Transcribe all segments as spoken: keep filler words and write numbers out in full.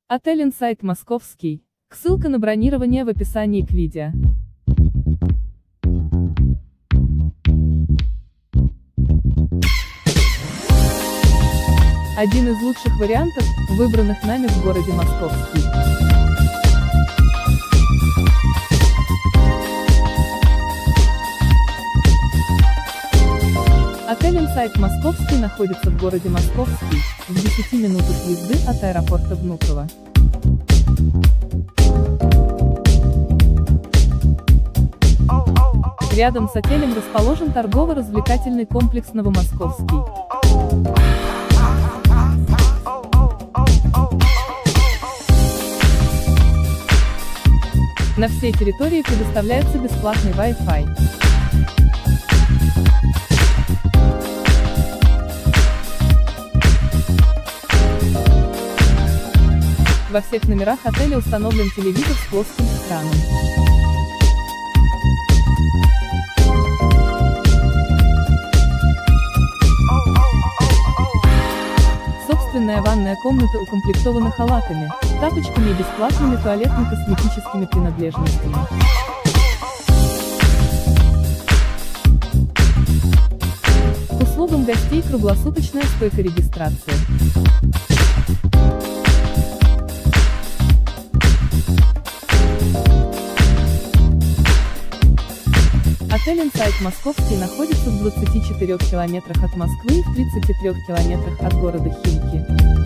Отель Инсайт Московский. Ссылка на бронирование в описании к видео. Один из лучших вариантов, выбранных нами в городе Московский. Отель Инсайт Московский находится в городе Московский, в десяти минутах езды от аэропорта Внуково. Рядом с отелем расположен торгово-развлекательный комплекс Новомосковский. На всей территории предоставляется бесплатный Wi-Fi. Во всех номерах отеля установлен телевизор с плоским экраном. Собственная ванная комната укомплектована халатами, тапочками и бесплатными туалетно-косметическими принадлежностями. К услугам гостей круглосуточная стойка регистрации. Отель Инсайт Московский находится в двадцати четырёх километрах от Москвы и в тридцати трёх километрах от города Химки.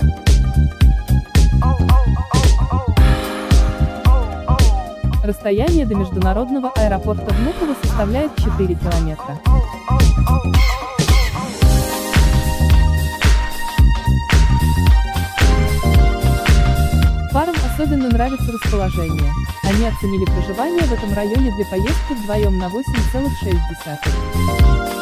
Расстояние до международного аэропорта Внуково составляет четыре километра. Парам особенно нравится расположение. Они оценили проживание в этом районе для поездки вдвоем на восемь целых шесть десятых.